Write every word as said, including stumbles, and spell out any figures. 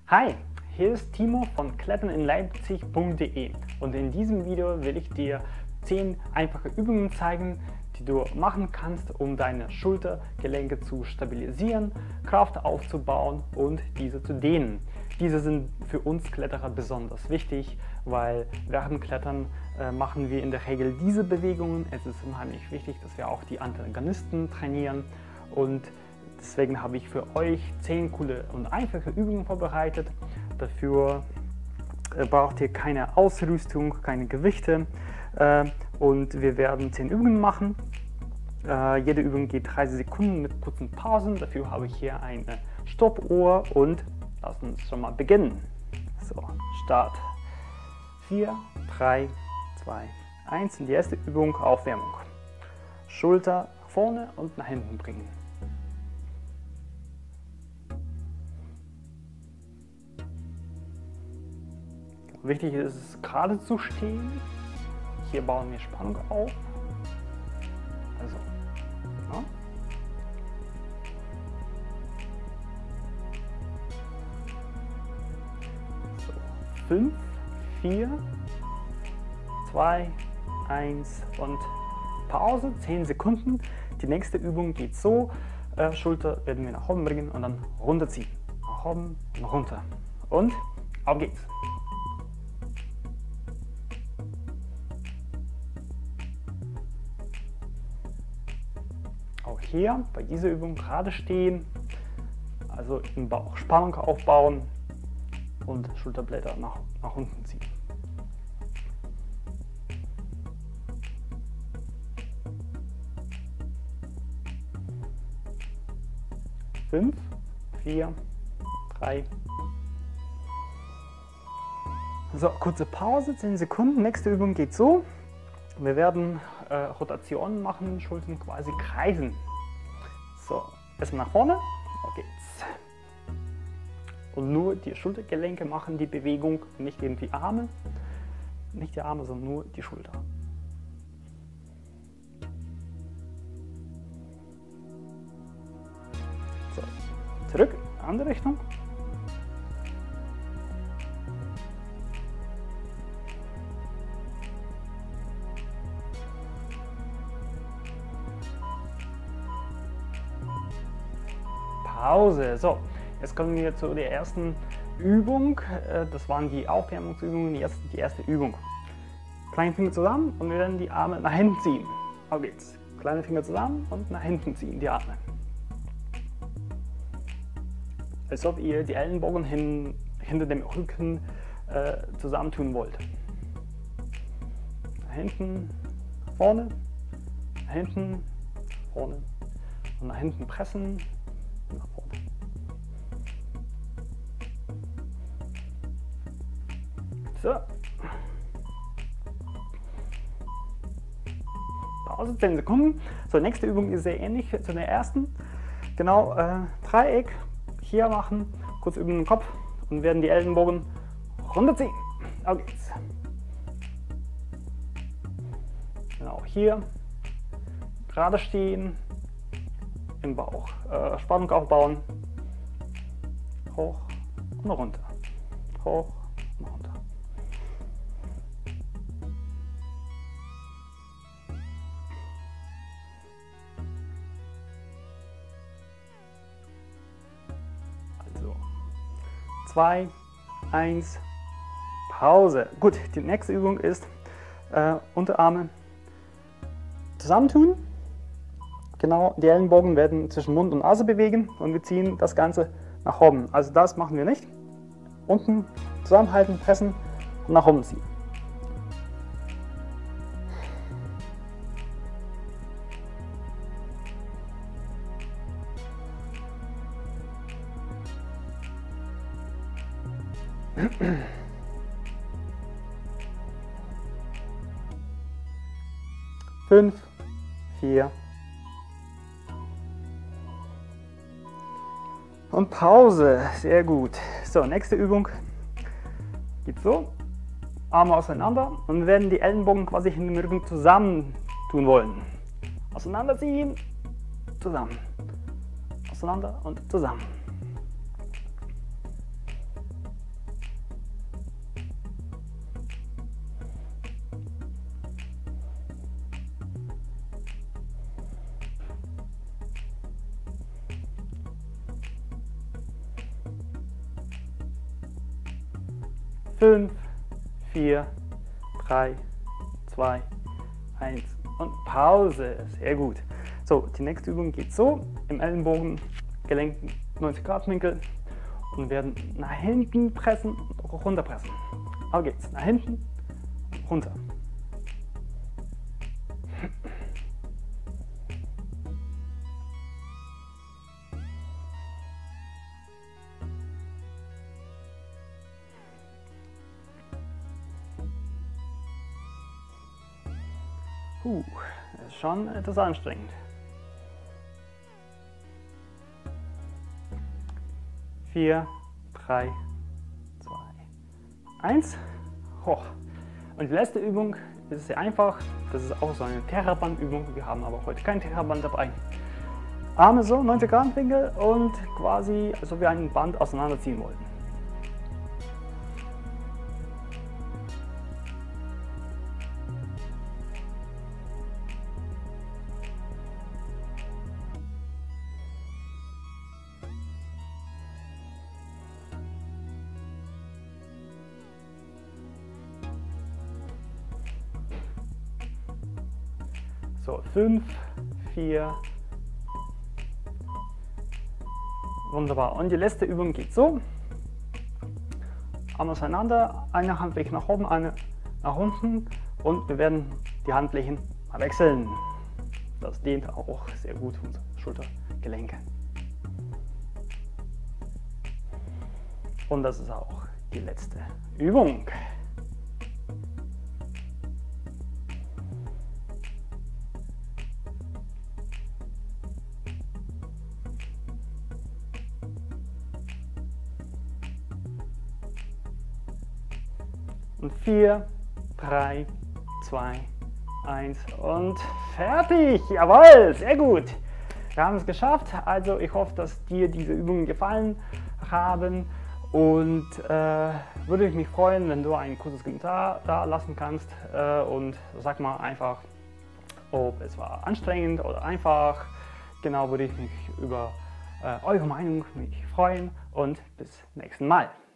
Hi, hier ist Timo von klettern in leipzig punkt de und in diesem Video will ich dir zehn einfache Übungen zeigen, die du machen kannst, um deine Schultergelenke zu stabilisieren, Kraft aufzubauen und diese zu dehnen. Diese sind für uns Kletterer besonders wichtig, weil während Klettern äh, machen wir in der Regel diese Bewegungen. Es ist unheimlich wichtig, dass wir auch die Antagonisten trainieren, und deswegen habe ich für euch zehn coole und einfache Übungen vorbereitet. Dafür äh, braucht ihr keine Ausrüstung, keine Gewichte, äh, und wir werden zehn Übungen machen. Äh, jede Übung geht dreißig Sekunden mit kurzen Pausen. Dafür habe ich hier eine Stoppuhr und lass uns schon mal beginnen. So, Start. vier, drei, zwei, eins. Und die erste Übung, Aufwärmung. Schulter nach vorne und nach hinten bringen. Wichtig ist es, gerade zu stehen. Hier bauen wir Spannung auf. Also, ja. So, fünf, vier, zwei, eins und Pause, zehn Sekunden. Die nächste Übung geht so. Äh, Schulter werden wir nach oben bringen und dann runterziehen. Nach oben und runter. Und auf geht's. Auch hier bei dieser Übung gerade stehen, also im Bauch Spannung aufbauen und Schulterblätter nach, nach unten ziehen. Fünf, vier, drei. So, kurze Pause, zehn Sekunden. Nächste Übung geht so. Wir werden äh, Rotationen machen, Schultern quasi kreisen. So, erstmal nach vorne, auf geht's. Und nur die Schultergelenke machen die Bewegung, nicht irgendwie Arme, nicht die Arme, sondern nur die Schulter. So, zurück, andere Richtung. Pause. So, jetzt kommen wir zu der ersten Übung. Das waren die Aufwärmungsübungen, die erste, die erste Übung. Kleine Finger zusammen und wir werden die Arme nach hinten ziehen. Auf geht's. Kleine Finger zusammen und nach hinten ziehen die Arme. Als ob ihr die Ellenbogen hin, hinter dem Rücken äh, zusammentun wollt. Nach hinten, nach vorne, nach hinten, vorne und nach hinten pressen. Nach vorne. So. Pause, zehn Sekunden. So, nächste Übung ist sehr ähnlich zu der ersten. Genau, äh, Dreieck hier machen, kurz über den Kopf und werden die Ellenbogen runterziehen. Auf geht's. Genau, hier gerade stehen. Im Bauch äh, Spannung aufbauen, hoch und runter, hoch und runter. Also zwei, eins, Pause. Gut, die nächste Übung ist äh, Unterarme zusammentun. Genau, die Ellenbogen werden zwischen Mund und Nase bewegen und wir ziehen das Ganze nach oben. Also das machen wir nicht. Unten zusammenhalten, pressen und nach oben ziehen. Fünf, vier, und Pause, sehr gut. So, nächste Übung geht so, Arme auseinander und wir werden die Ellenbogen quasi hinter dem Rücken zusammen tun wollen. Auseinanderziehen, zusammen, auseinander und zusammen. fünf, vier, drei, zwei, eins und Pause. Sehr gut. So, die nächste Übung geht so. Im Ellenbogen, Gelenken neunzig Grad Winkel und werden nach hinten pressen und runter pressen. Auf geht's. Nach hinten, runter. Uh, das ist schon etwas anstrengend. vier, drei, zwei, eins. Hoch. Und die letzte Übung ist sehr einfach. Das ist auch so eine Terraband-Übung. Wir haben aber heute kein Terraband dabei. Arme so, neunzig Grad Winkel und quasi, als ob wir ein Band auseinanderziehen wollten. So, fünf, vier. Wunderbar. Und die letzte Übung geht so. Arme auseinander, eine Handfläche nach oben, eine nach unten und wir werden die Handflächen mal wechseln. Das dehnt auch sehr gut unsere Schultergelenke. Und das ist auch die letzte Übung. Und vier, drei, zwei, eins und fertig! Jawohl, sehr gut! Wir haben es geschafft. Also ich hoffe, dass dir diese Übungen gefallen haben und äh, würde ich mich freuen, wenn du ein kurzes Kommentar da lassen kannst äh, und sag mal einfach, ob es war anstrengend oder einfach. Genau, würde ich mich über äh, eure Meinung mich freuen und bis nächsten Mal.